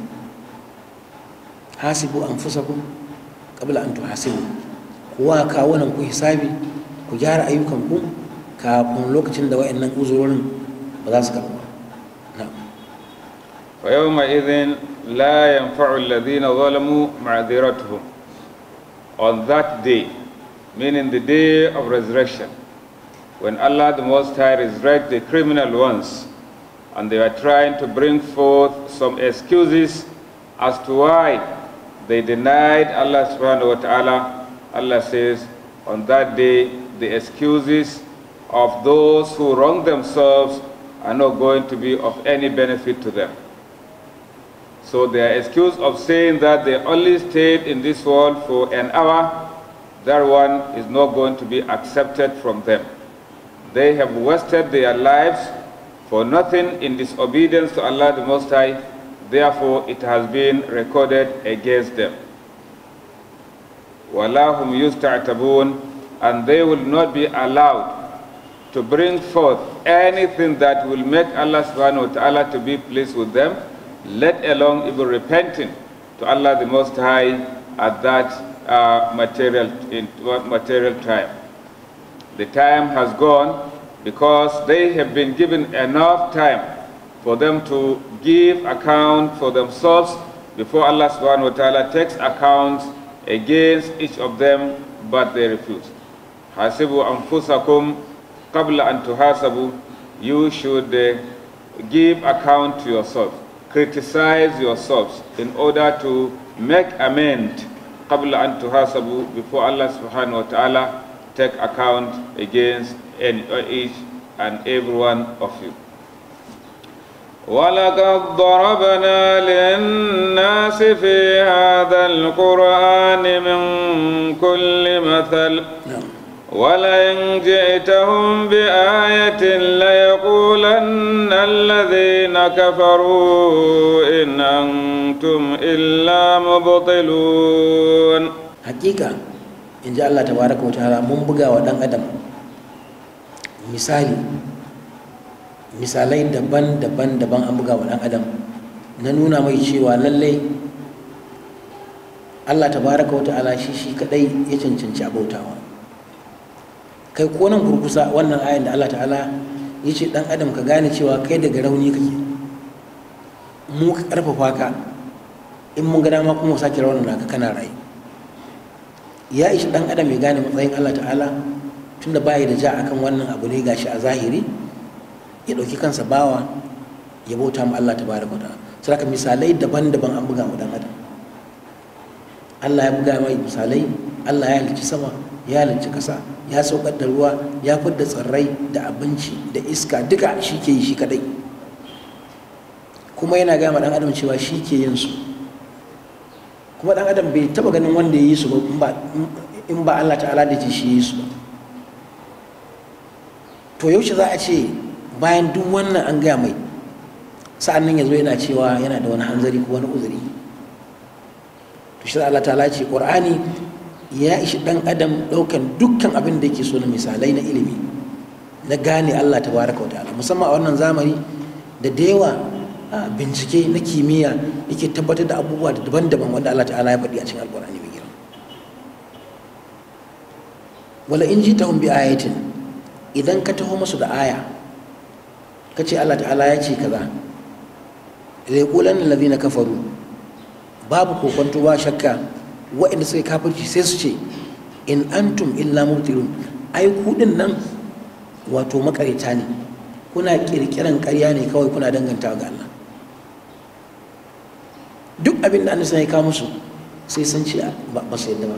Hasibu anfusakum qabla an tuhasibu. Kuwa kawunan ku hisabi, ku gyara ayyukanku kafin lokacin da wa'annan uzurorin ba za su karɓa. Na'am. Wa yawma idhin la yanfa'u alladhina zalamu ma'dhiratuhum. On that day, meaning the day of resurrection, when Allah the Most High resurrects the criminal ones, and they are trying to bring forth some excuses as to why they denied Allah subhanahu wa ta'ala, Allah says, on that day, the excuses of those who wrong themselves are not going to be of any benefit to them. So their excuse of saying that they only stayed in this world for an hour, that one is not going to be accepted from them. They have wasted their lives for nothing in disobedience to Allah the Most High, therefore it has been recorded against them. وَلَا هُمْ يُسْتَعْتَبُونَ, and they will not be allowed to bring forth anything that will make Allah subhanahu wa ta'ala to be pleased with them, let alone even repenting to Allah the Most High at that uh, material, in, material time. The time has gone because they have been given enough time for them to give account for themselves before Allah subhanahu wa ta'ala takes account against each of them, but they refuse. Hasibu anfusakum qabla an tuhasabu. You should uh, give account to yourself, criticize yourselves in order to make amend qabla an tuhasabu, before Allah subhanahu wa ta'ala take account against any, each and every one of you. وَلَقَدْ ضَرَبْنَا لِلنَّاسِ فِي هَذَا الْقُرْآنِ مِنْ كُلِّ مَثَلٍ وَلَئِنْ جِئْتَهُمْ بِآيَةٍ لَيَقُولَنَّ الَّذِينَ كَفَرُوا إِنْ أَنْتُمْ إِلَّا مُبْطِلُونَ. Hakika in ji Allah tabaraka wa ta'ala, mun buga wa dan adam misali misalai daban-daban daban an buga wa dan adam na nuna mai cewa lallai Allah tabaraka wa ta'ala shi shi kadai ya cancanci abautawa. Kai ko nan kurkusa wannan ayan da Allah ta'ala ya ce dan adam ka gane cewa kai daga rauni kake, mu ka karfafa ka, in mun ga dama kuma sake raunana ka kana rayu. Ya ishi dan adam ya gane matsayin Allah ta'ala, tunda bai da ja akan wannan abu ne gashi a zahiri, ya dauki kansa bawa ya bauta ma Allah tabaraka wa ta'ala. Saboda misalai daban-daban an buga mu dan adam. Allah ya buga mai misalai, Allah ya halicci sama, ya halicci kasa, ya saukar da ruwa, ya fidda tsirrai da abinci da iska, duka shi ke yi shi kadai. Kuma yana gaya ma dan adam cewa shi ke yin su. Kuma dan adam bai taba ganin wanda ya yi su ba in ba Allah ta'ala da ce shi yi su ba. To yaushe za a ce bayan duk wannan an gaya mai, sa'an nan ya zo yana cewa yana da wani hanzari ko wani uzuri? To shi Allah ta'ala ce Qur'ani ya ishi dan adam daukan dukkan abin da yake so na misalai na ilimi, na gane Allah tabaraka wa ta'ala, musamman a wannan zamani da da yawa bincike na kimiyya yake tabbatar da abubuwa daban-daban wanda Allah ta'ala ya faɗi a cikin Alƙur'ani mai girma. Wala in jitahum bi ayatin, idan ka taho musu da aya ka ce Allah ta'ala ya ce kaza, la yaqulanna allazina kafaru, babu kokonto ba shakka waɗanda suka kafirci sai su ce in antum illa mubtilun, ai ku din nan wato makarita ne, kuna kirkiran ƙarya ne kawai kuna dangantawa ga Allah. Duk abin da annabi ya kawo musu sai sun ce ba su yadda ba,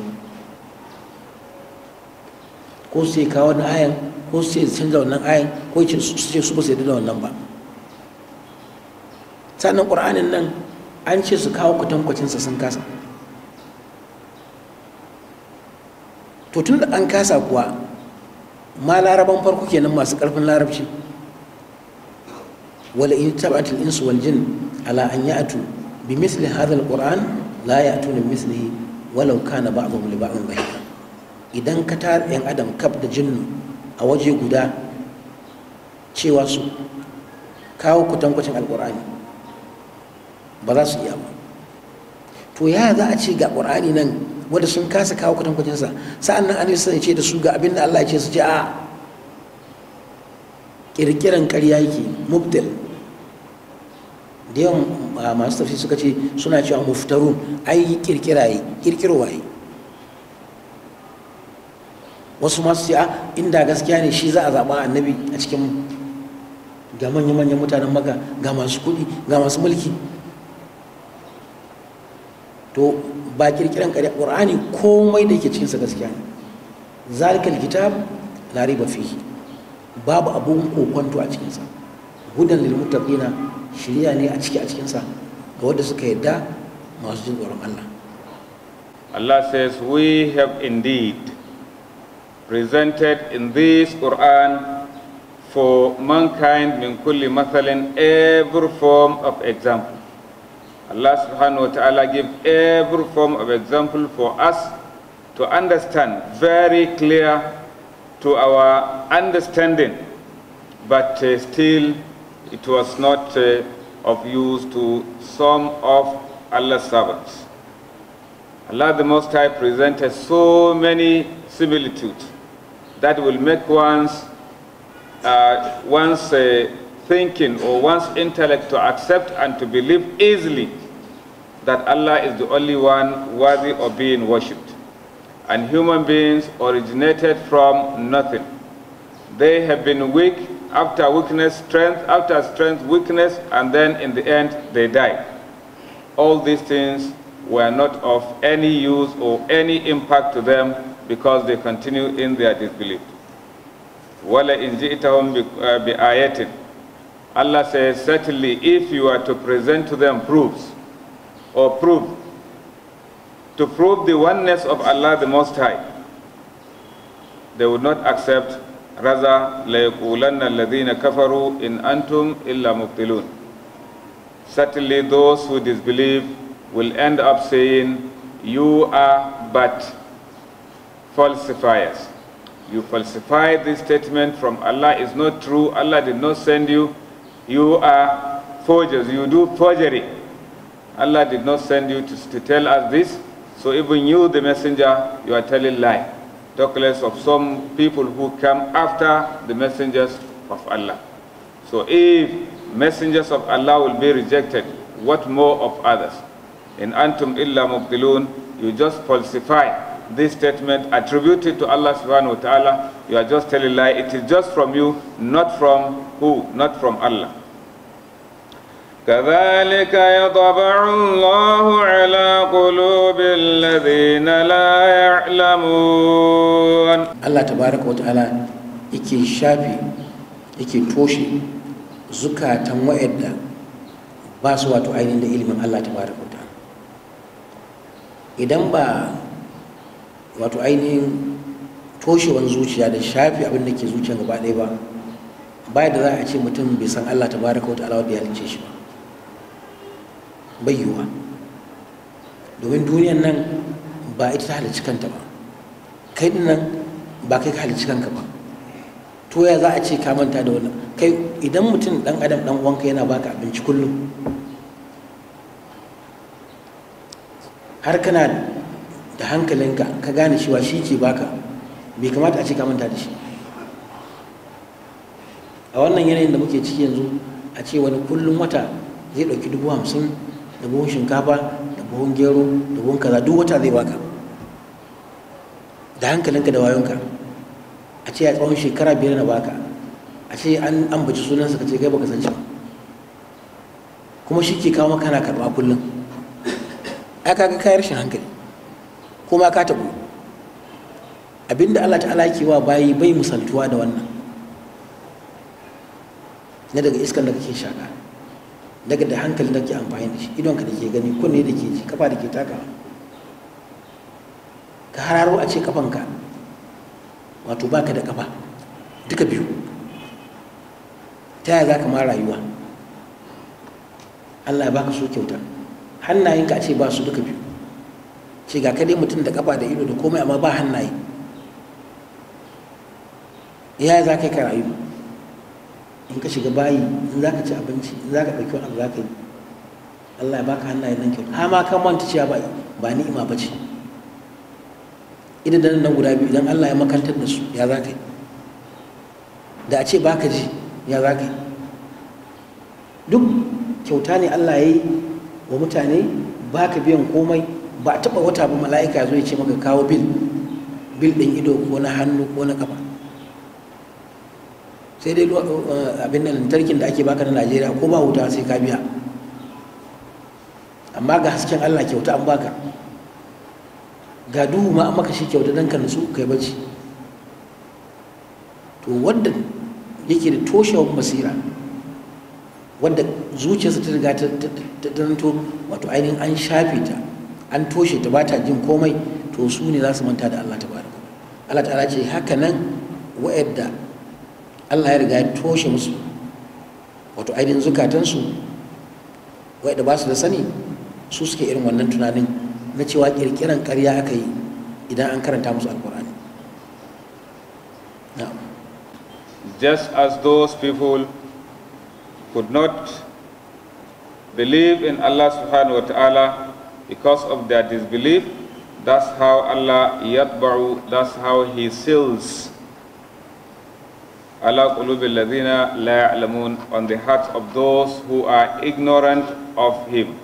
ko su ce kawo wannan ayan, ko su ce canza wannan ayan, ko su ce su ba su yadda da wannan ba. Sannan ƙur'anin nan an ce su kawo kwatankwacinsa sun kasa. To tun da an kasa kuwa, ma laraban farko kenan masu ƙarfin larabci, wala in tabatil insu wal jin ala an ya'tu bi misli hadha alquran la ya'tuna bi mislihi walau kana ba'dhum li ba'dhin dhahira. Idan ka tar yan adam kaf da jinnu a waje guda cewa su kawo kutankwacin alqurani, ba za su iya ba. To ya za a ce ga qur'ani nan wanda sun kasa kawo kutankwacin sa, sa'an nan annabi sai ya ce da su ga abin da Allah ya ce, su ce a kirkiran ƙarya yake, mubtil. Da yawan masu tafsir suka ce suna cewa muftarun, ai kirkira yi, kirkirowa yi. Wasu masu ce a inda gaskiya ne shi za a zaɓa annabi a cikin, ga manya-manyan mutanen Makka, ga masu kuɗi, ga masu mulki. To ba kirkiran ƙarya. Qur'ani komai da yake cikin sa gaskiya ne. Zalikal kitab la riba fihi, babu abun kokonto a cikin sa. Hudan lil muttaqina, shiriya ne a ciki a cikin sa ga wanda suka yadda masu jin tsoron Allah. Allah says, we have indeed presented in this Quran for mankind min kulli mathalin, every form of example. Allah subhanahu wa ta'ala gives every form of example for us to understand, very clear to our understanding, but uh, still it was not uh, of use to some of Allah's servants. Allah the Most High presented so many similitudes that will make one's, uh, one's uh, thinking or one's intellect to accept and to believe easily that Allah is the only one worthy of being worshipped. And human beings originated from nothing. They have been weak, after weakness, strength, after strength, weakness, and then in the end, they died. All these things were not of any use or any impact to them because they continue in their disbelief. وَلَئِنْ جِئْتَهُمْ بِآيَةٍ, Allah says, certainly if you are to present to them proofs, or proof, to prove the oneness of Allah the Most High, they would not accept. Rather, لَيَقُولَنَّ الَّذِينَ كَفَرُوا إِنْ أَنْتُمْ إِلَّا مُبْطِلُونَ. Certainly those who disbelieve will end up saying, you are but falsifiers. You falsify this statement from Allah is not true. Allah did not send you. You are forgers. You do forgery. Allah did not send you to, to tell us this. So even you, the messenger, you are telling lie. Talk less of some people who come after the messengers of Allah. So if messengers of Allah will be rejected, what more of others? In antum illa mubtilun, you just falsify this statement attributed to Allah subhanahu wa ta'ala. You are just telling lie. It is just from you, not from who? Not from Allah. كذلك يطبع الله على قلوب الذين لا يعلمون. Allah tabaraka wa ta'ala yake shafi, yake toshe zukatan wa'anda ba su wato ainihin da ilimin Allah tabaraka wa ta'ala. Idan ba wato ainihin toshewan zuciya da shafi abin da ke zuciya gaba ɗaya ba, bai da za a ce mutum bai san Allah tabaraka wa ta'ala wanda ya halice shi ba. Bai yiwuwa, domin duniyan nan ba ita ta halicci kanta ba, kai din nan ba kai ka halicci kanka ba. To ya za a ce ka manta da wannan? Kai idan mutum dan adam dan uwanka yana baka abinci kullum, har kana da hankalinka ka gane cewa shi ke baka, bai kamata a ce ka manta da shi. A wannan yanayin da muke ciki yanzu, a ce wani kullum wata zai ɗauki dubu hamsin da buhun shinkafa da buhun gero da buhun kaza, duk wata zai baka da hankalinka da wayonka. A ce a tsawon shekara biyar na baka, a ce an ambaci sunansa ka ce kai baka san shi ba, kuma shi ke kawo maka na karɓa kullum. Ai kaga kai rashin hankali, kuma ka tabu. Abinda Allah ta'ala yake wa bayi bai misaltuwa da wannan, na daga iskan da kake shaka, daga da hankali da ke amfani da shi, idonka da ke gani, kunne da ke ji, kafa da ke taka. Ka hararo a ce kafanka wato baka da kafa duka biyu, ta yaya za ka ma rayuwa? Allah ya baka so kyauta. Hannayenka a ce ba su duka biyu, ce ga ka dai mutum da kafa da ido da komai amma ba hannaye, yaya za ka yi ka rayu? In ka shiga bayi, in za ka ci abinci, in za ka ɗauki wani abu za ka yi, Allah ya baka hannayen nan kyau. Ha ma kan manta cewa ba ba ni'ima ba ce. Idan nan guda biyu, idan Allah ya makantar da su, ya za ka yi? Da a ce ba ka ji, ya za ka yi? Duk kyauta ne Allah ya yi wa mutane, ba ka biyan komai. Ba a taɓa wata ba mala'ika ya zo ya ce maka kawo bil bil ɗin ido ko na hannu ko na kafa. Sai dai abin nan lantarkin da ake baka na Najeriya, ko ba wuta sai ka biya, amma ga hasken Allah kyauta an baka. ga duhu ma an maka shi kyauta don ka nutsu kai bacci. To wanda yake da toshewar basira, wanda zuciyarsa ta riga ta zanto wato ainihin an shafe ta, an toshe ta, ba ta jin komai, to su ne za su manta da Allah tabaraka. Allah ta'ala ce haka nan wa'yanda Allah ya riga ya toshe musu wato ainihin zukatansu, wa'yanda ba su da sani, su suke irin wannan tunanin na cewa kirkiran ƙarya aka yi idan an karanta musu alkur'ani. Na'am. Just as those people could not believe in Allah subhanahu wa ta'ala because of their disbelief, that's how Allah yatba'u, that's how He seals ala qulubil ladhina la ya'lamun, on the hearts of those who are ignorant of Him.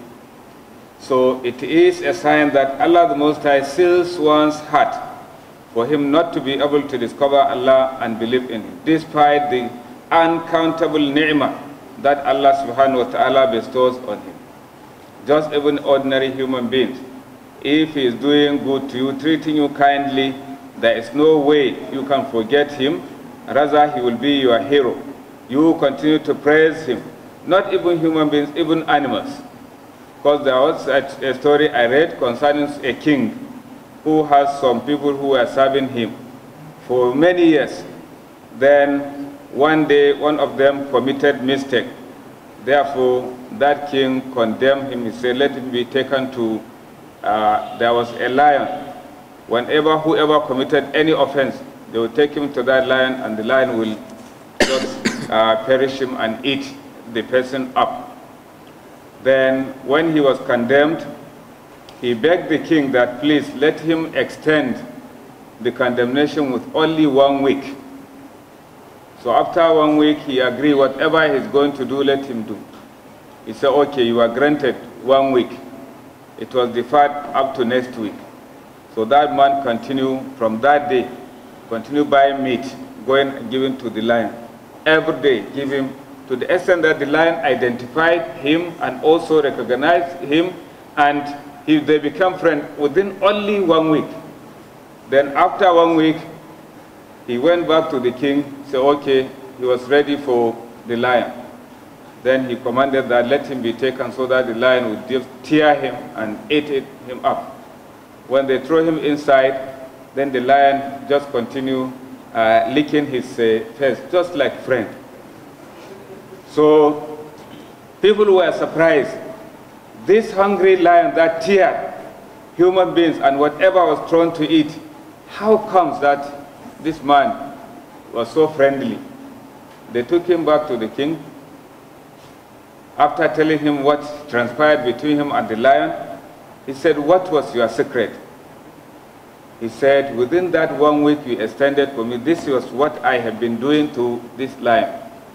So it is a sign that Allah the Most High seals one's heart for him not to be able to discover Allah and believe in Him, despite the uncountable ni'mah that Allah subhanahu wa ta'ala bestows on him. Just even ordinary human beings, if he is doing good to you, treating you kindly, there is no way you can forget him. Rather, he will be your hero. You continue to praise him. Not even human beings, even animals. Because there was a story I read concerning a king who has some people who were serving him for many years. Then one day, one of them committed mistake. Therefore, that king condemned him. He said, let him be taken to, uh, there was a lion. Whenever, whoever committed any offense, they will take him to that lion, and the lion will just uh, perish him and eat the person up. Then, when he was condemned, he begged the king that please let him extend the condemnation with only one week. So after one week, he agreed whatever he's going to do, let him do. He said, okay, you are granted one week. It was deferred up to next week. So that man continued from that day, continued buying meat, going and giving to the lion. Every day, give him, to the extent that the lion identified him and also recognized him, and he, they become friends within only one week. Then after one week, he went back to the king, said, okay, he was ready for the lion. Then he commanded that let him be taken so that the lion would just tear him and eat it, him up. When they throw him inside, then the lion just continued uh, licking his uh, face, just like friend. So people were surprised. This hungry lion that teared human beings and whatever was thrown to eat, how comes that this man was so friendly? They took him back to the king. After telling him what transpired between him and the lion, he said, what was your secret? He said, within that one week you extended for me, this was what I have been doing to this lion.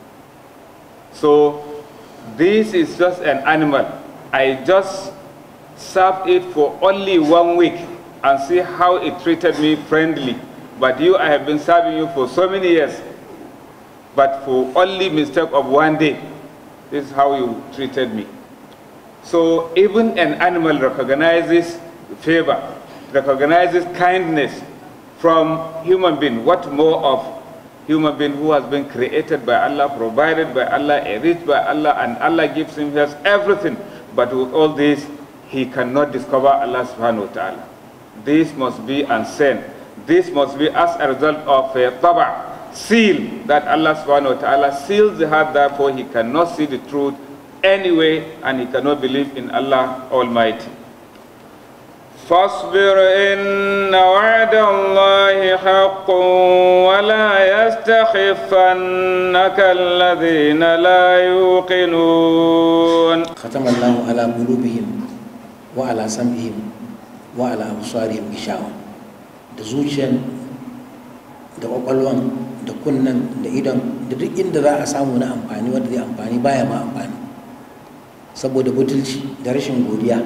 So this is just an animal. I just served it for only one week and see how it treated me friendly. But you, I have been serving you for so many years, but for only mistake of one day, this is how you treated me. So even an animal recognizes favor, recognizes kindness from human being. What more of human being who has been created by Allah, provided by Allah, enriched by Allah, and Allah gives him everything. But with all this, he cannot discover Allah subhanahu wa ta'ala. This must be unseen. This must be as a result of a taba, seal, that Allah subhanahu wa ta'ala seals the heart, therefore he cannot see the truth anyway, and he cannot believe in Allah Almighty. فاصبر إن وعد الله حق ولا يستخفنك الذين لا يوقنون. ختم الله على قلوبهم وعلى سمعهم وعلى أبصارهم غشاوة. da zuciyar da kwakwalwan da kunnan da idan da duk inda za a samu na amfani wanda zai amfani baya ma amfani saboda butulci da rashin godiya.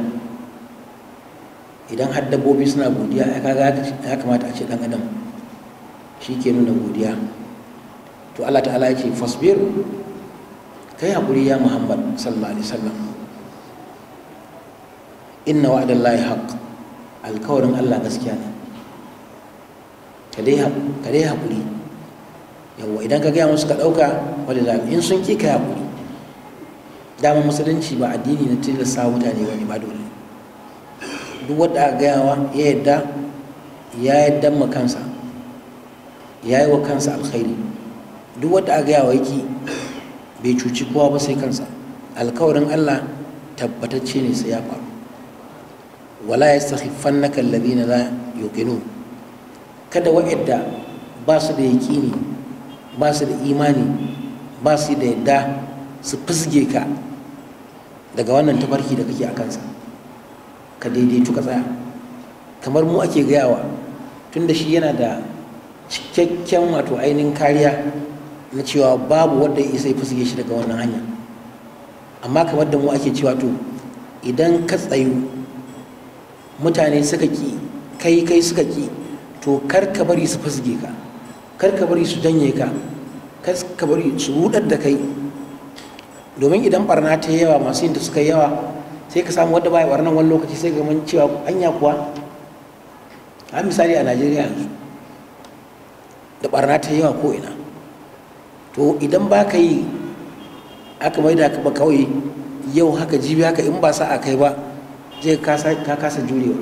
Idan har dabbobi suna godiya ya kaga ya kamata a ce dan adam shi ke nuna godiya. To Allah ta'ala ya ce fasbir, kai hakuri ya Muhammad sallallahu alaihi wasallam, inna wa'dallahi haqq, alkawarin Allah gaskiya ne, ka dai haƙuri. Yawwa idan ka gaya musu ka ɗauka wadda za in sun ƙi ka haƙuri. Dama musulunci ba addini na tilasta mutane wani ba dole. Duk wadda aka gayawa ya yadda ya yadda ma kansa, ya yi wa kansa alkhairi. Duk wadda aka gayawa yaki bai cuci kowa ba sai kansa. Alkawarin Allah tabbatacce ne sai ya faru. Wala yastakhifannaka alladhina la yuqinun, kada wa'idda ba su da yaƙini, ba su da imani, ba su da yadda su fizge ka daga wannan tafarki da kake a kansa, ka daidaitu ka tsaya. Kamar mu ake gayawa, tunda shi yana da cikakken wato ainihin kariya na cewa babu wanda ya isa ya fizge shi daga wannan hanya. Amma kamar da mu ake cewa to idan ka tsayu mutane suka ki, kai kai suka ki, to kar ka bari su fizge ka, kar ka bari su janye ka, kar ka bari su rudar da kai. Domin idan barna ta yawa, masu yin da suka yawa, sai ka samu wadda baya barnan wani lokaci sai ga mun cewa anya kuwa. A misali a Najeriya yanzu da barna ta yawa ko ina, to idan ba ka yi aka maida ka ba kawai yau haka jibi haka, in ba sa a kai ba zai ka kasa jurewa.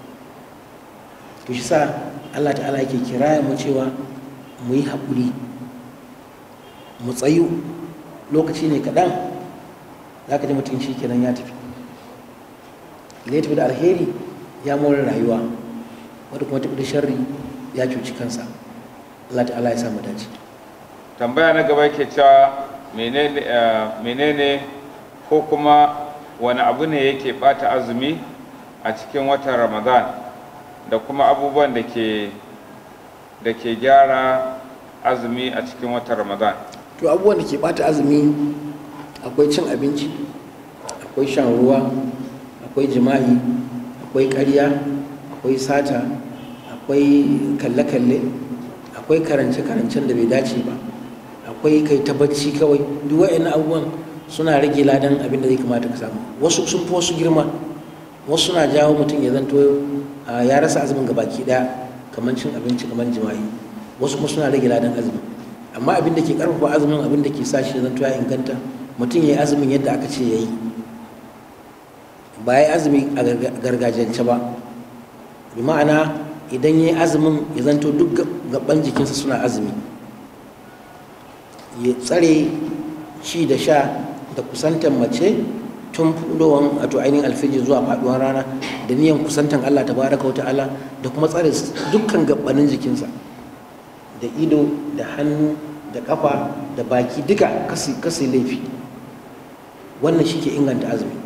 To shi sa Allah ta'ala yake kiraya mu cewa mu yi haƙuri, mu tsayu. Lokaci ne kaɗan za ka ji mutum shi kenan ya tafi, idan ya tafi da alheri ya more rayuwa, wadda kuma tafi da sharri ya cuci kansa. Allah ta'ala ya samu dace. Tambaya na gaba ke cewa menene ko kuma wani abu ne yake bata azumi a cikin watan Ramadan, da kuma abubuwan da ke da ke gyara azumi a cikin watan Ramadan? To abubuwan da ke bata azumi akwai cin abinci, akwai shan ruwa, akwai jima'i, akwai ƙarya, akwai sata, akwai kalle-kalle, akwai karance-karancen da bai dace ba, akwai kai ta bacci kawai. Duk wa'annan abubuwan suna rage ladan abin da zai kamata ka samu. Wasu sun fi wasu girma, wasu suna jawo mutum ya zanto ya rasa azumin gabaki daya, kamar cin abinci, kamar jima'i. Wasu kuma suna rage ladan azumin. Amma abin da ke karfafa azumin, abin da ke sa shi zanto ya inganta, mutum ya yi azumin yadda aka ce ya yi, ba ya yi azumi a gargajiyance ba. Bi ma'ana idan ya yi azumin ya zanto duk gaban jikinsa suna azumi, ya tsare ci da sha da kusantar mace tun fudowan wato ainihin alfijir zuwa faduwar rana, da niyan kusantar Allah tabaraka wa ta'ala, da kuma tsare dukkan gabanin jikinsa, da ido, da hannu, da kafa, da baki, duka kasi laifi. Wannan shi ke inganta azumi.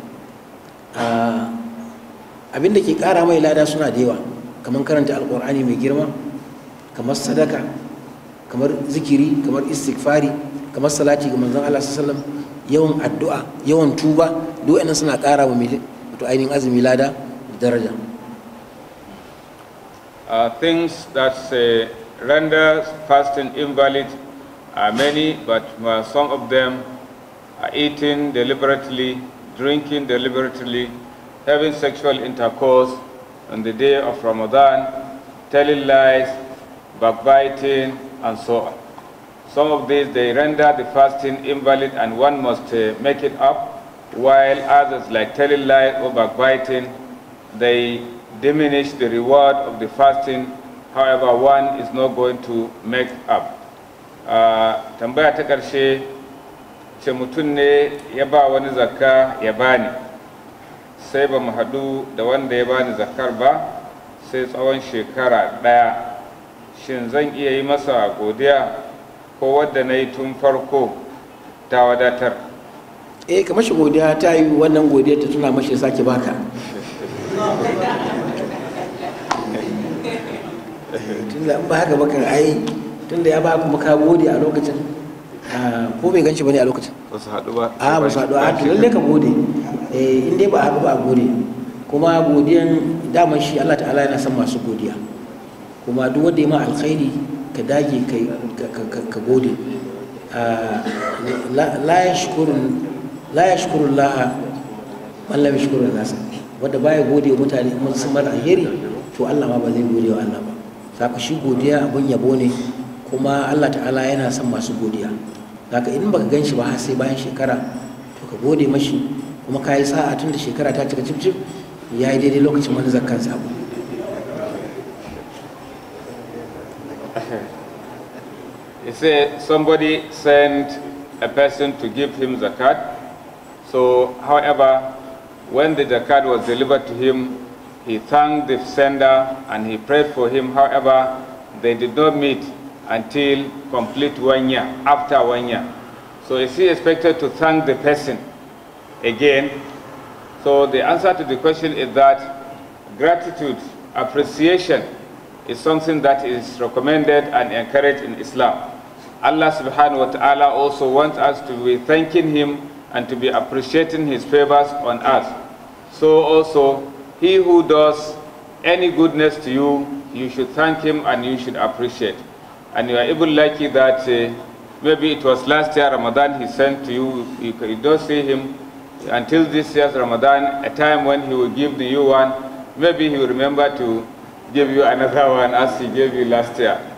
Abin da ke kara mai lada suna da yawa, kamar karanta alkur'ani mai girma, kamar sadaka, kamar zikiri, kamar istighfari, kamar salati ga manzon Allah sallallahu alaihi wasallam, yawan addu'a, yawan tuba. Duk wannan suna kara wa wato ainihin azumi lada da daraja. Uh, things that uh, render fasting invalid are many, but uh, some of them are eating deliberately, drinking deliberately, having sexual intercourse on the day of Ramadan, telling lies, backbiting, and so on. Some of these, they render the fasting invalid and one must uh, make it up, while others, like telling lies or backbiting, they diminish the reward of the fasting. However, one is not going to make up. Tambaya ta ƙarshe ce mutum ne ya ba wani zakka ya bani, sai ba mu haɗu da wanda ya bani zakkar ba sai tsawon shekara ɗaya. Shin zan iya yi masa godiya ko wadda na yi tun farko ta wadatar? Eh, ka mashi godiya, ta yi wannan godiya ta tuna mashi sake baka. Tunda in ba haka ba kan ai, tunda ya ba kuma ka gode a lokacin, ko bai ganci bane a lokacin? Ba su haɗu ba. A ba su haɗu, a to lalle ka gode. Eh, in dai ba a haɗu ba a gode. Kuma godiyan daman shi Allah ta'ala yana son masu godiya. Kuma duk wanda ya ma alkhairi ka dage ka gode. la yashkurun la yashkurullah man lam yashkurun nas. wanda baya gode wa mutane kuma sun mara alheri to Allah ma ba zai gode wa Allah ba. Saka shi godiya abun yabo ne, kuma Allah ta'ala yana son masu godiya. Saka in baka gan shi ba har sai bayan shekara to ka gode mashi, kuma ka yi sa'a tun da shekara ta cika cif ya yi daidai lokacin wani zakkan sabo. He said somebody sent a person to give him zakat. So, however, when the zakat was delivered to him, he thanked the sender and he prayed for him. However, they did not meet until complete one year, after one year. So is he expected to thank the person again? So the answer to the question is that gratitude, appreciation is something that is recommended and encouraged in Islam. Allah subhanahu wa ta'ala also wants us to be thanking him and to be appreciating his favors on us. So also, he who does any goodness to you, you should thank him and you should appreciate. And you are even lucky that uh, maybe it was last year Ramadan he sent to you, you, you don't see him until this year's Ramadan, a time when he will give you one, maybe he will remember to give you another one as he gave you last year.